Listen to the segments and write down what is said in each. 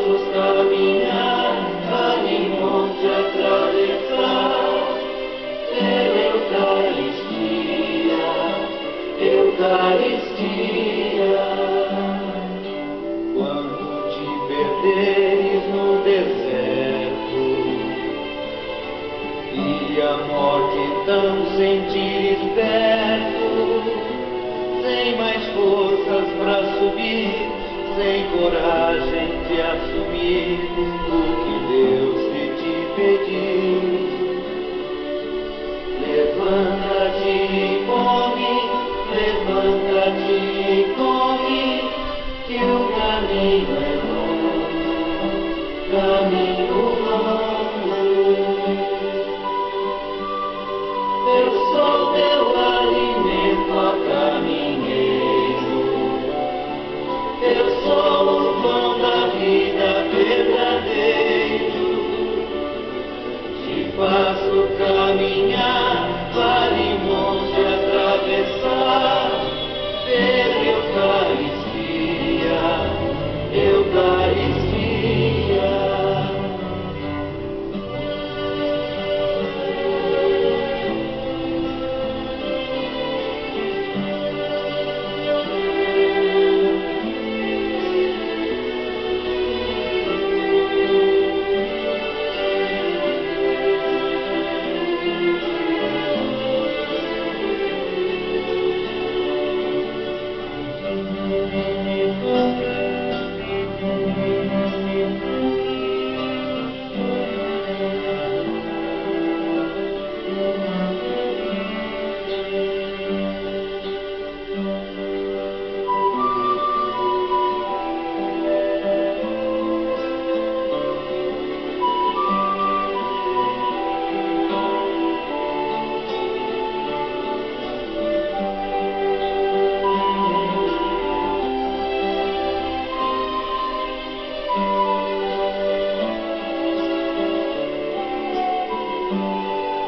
passos caminhar, vale monte atravessar, pela Eucaristia, Eucaristia. Quando te perderes no deserto e a morte tão sentires perto, sem mais forças pra subir, sem coragem de assumir o que Deus te pediu. Levanta-te e come, levanta-te e come, que o caminho é longo, caminho longo. Eu sou teu alimento, ó caminheiro. Eu sou o pão da vida verdadeiro. Te faço caminhar, vale monte atravessar, pela Eucaristia, Eucaristia.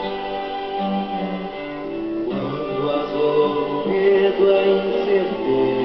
A incerteza